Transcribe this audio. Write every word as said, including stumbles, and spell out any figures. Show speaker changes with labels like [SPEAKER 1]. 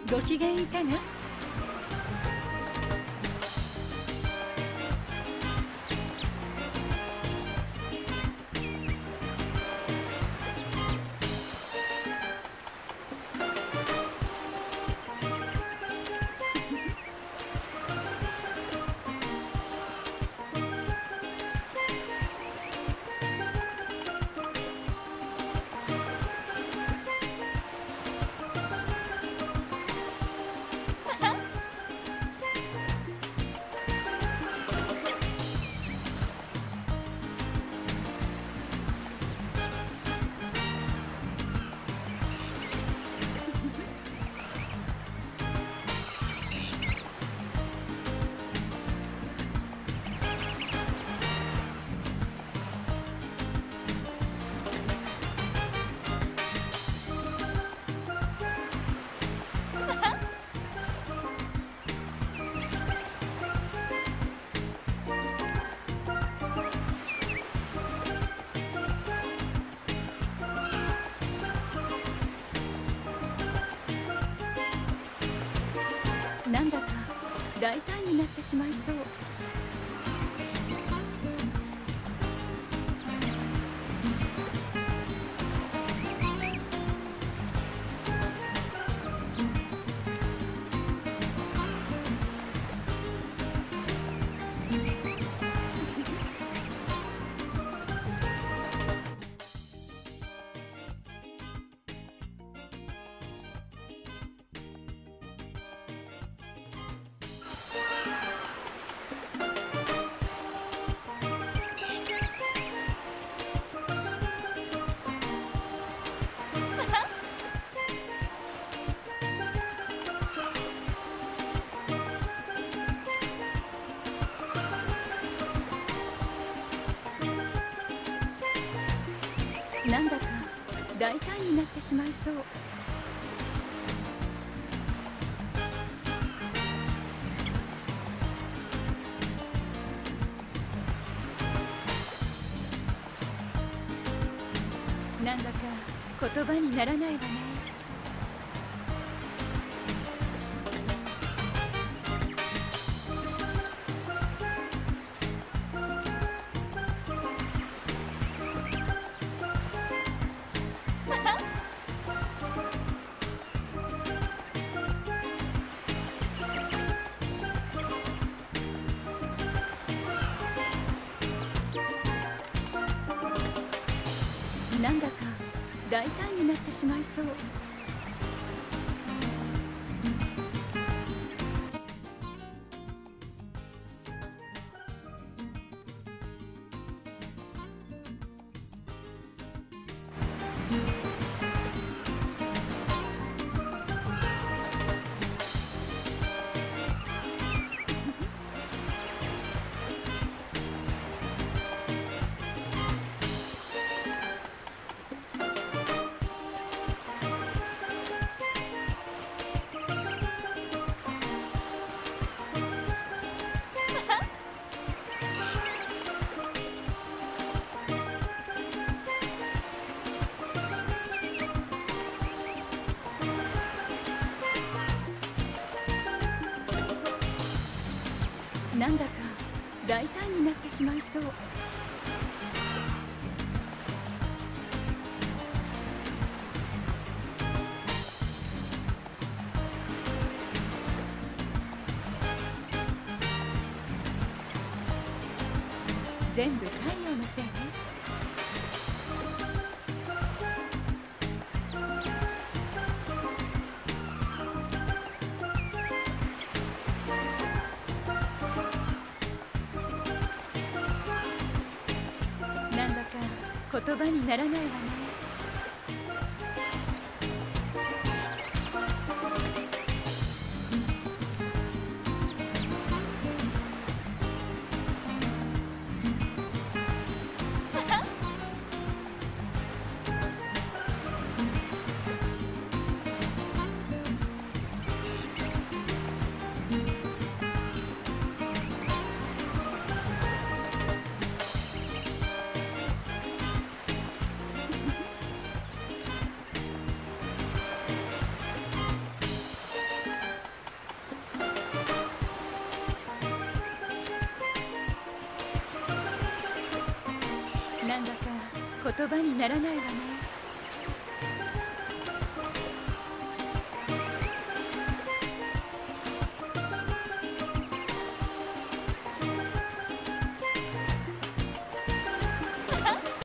[SPEAKER 1] ご機嫌いかが？なんだか大胆になってしまいそう。なんだか大胆になってしまいそう。なんだか言葉にならないわね。なんだか大胆になってしまいそう。なんだか大胆になってしまいそう。全部太陽のせいね。なんだか言葉にならないわね。 なんだか言葉にならないわね。